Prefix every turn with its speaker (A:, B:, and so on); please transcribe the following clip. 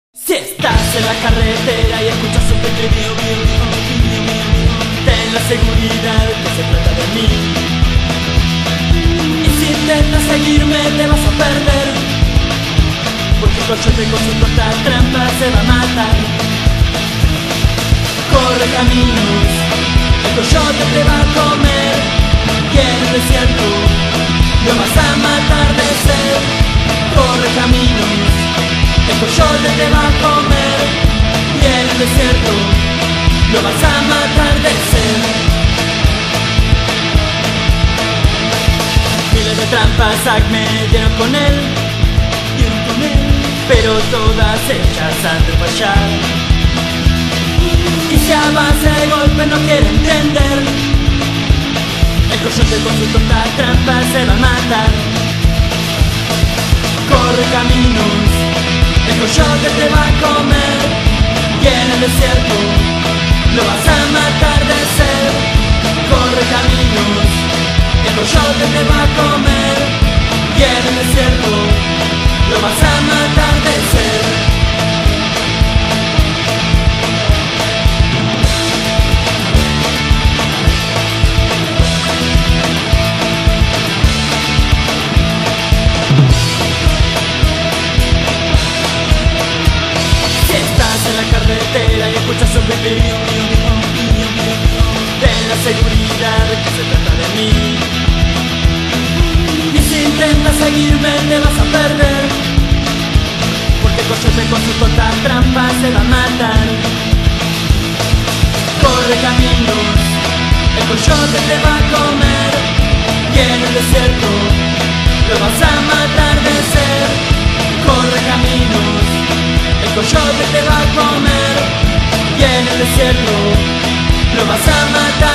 A: Si estás en la carretera y escuchas un pequeño ten la seguridad que se trata de mí. Y si intentas seguirme te vas a perder, porque el coyote con su corta trampa se va a matar. Corre caminos, el coyote te va a comer, y en el desierto lo vas a matar de sed. Corre caminos, el coyote te va a comer, y en el desierto lo vas a matar de sed. Miles de trampas me dieron con él, pero todas hechas han de fallar. Y si a base de golpe no quiere entender, el coyote con su tonta trampa se va a matar. Corre caminos, el coyote te va a comer, y en el desierto lo vas a matar de sed. Corre caminos, el coyote te va a comer, y en el desierto lo vas a matar de sed. Carretera y escuchas un pedido, ten la seguridad que se trata de mí. Y si intentas seguirme te vas a perder, porque el coyote con su corta trampa se va a matar. Corre caminos, el coyote te va a comer, y en el desierto lo vas a matar de sed. Corre caminos, el coyote te va a comer, y en el desierto lo vas a matar.